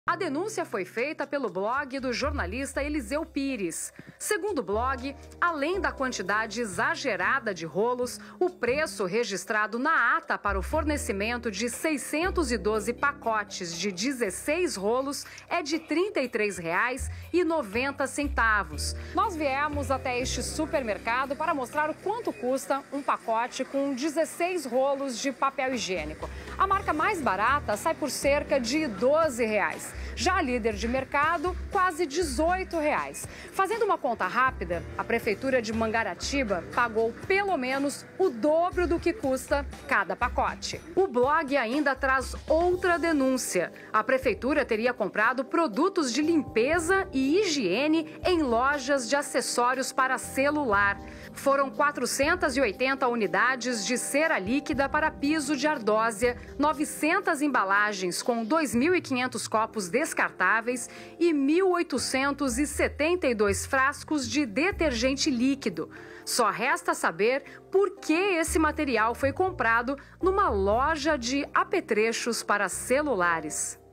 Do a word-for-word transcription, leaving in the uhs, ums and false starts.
A denúncia foi feita pelo blog do jornalista Eliseu Pires. Segundo o blog, além da quantidade exagerada de rolos, o preço registrado na ata para o fornecimento de seiscentos e doze pacotes de dezesseis rolos é de trinta e três reais e noventa centavos. Nós viemos até este supermercado para mostrar o quanto custa um pacote com dezesseis rolos de papel higiênico. A marca mais barata sai por cerca de doze reais. Já a líder de mercado, quase dezoito reais. Fazendo uma conta rápida, a Prefeitura de Mangaratiba pagou pelo menos o dobro do que custa cada pacote. O blog ainda traz outra denúncia. A Prefeitura teria comprado produtos de limpeza e higiene em lojas de acessórios para celular. Foram quatrocentas e oitenta unidades de cera líquida para piso de ardósia, novecentas embalagens com dois mil e quinhentos copos descartáveis e mil oitocentos e setenta e dois frascos de detergente líquido. Só resta saber por que esse material foi comprado numa loja de apetrechos para celulares.